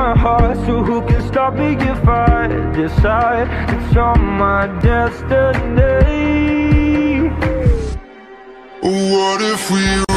my heart, so who can stop me if I decide it's on my destiny? What if we